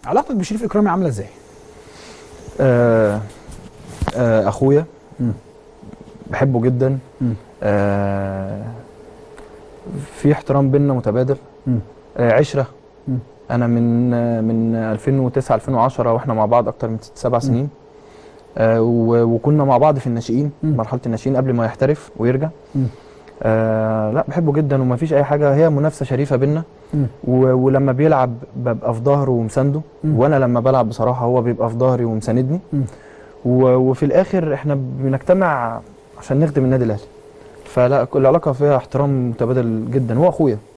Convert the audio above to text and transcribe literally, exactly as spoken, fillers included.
علاقتك بشريف اكرامي عامله ازاي؟ آه آه اخويا، مم. بحبه جدا. مم. آه في احترام بينا متبادل. مم. آه عشره. مم. انا من آه من ألفين وتسعة ألفين وعشرة واحنا مع بعض اكتر من ست سبع مم. سنين. آه و- وكنا مع بعض في الناشئين، مم. مرحله الناشئين قبل ما يحترف ويرجع. مم. آه لا بحبه جدا ومفيش اي حاجه، هي منافسه شريفه بينا. مم. و- ولما بيلعب ببقى في ظهره ومسانده، مم. وانا لما بلعب بصراحه هو بيبقى في ظهري ومساندني. مم. و- وفي الاخر احنا بنجتمع عشان نخدم النادي الاهلي. فلا العلاقه فيها احترام متبادل جدا، هو اخويا.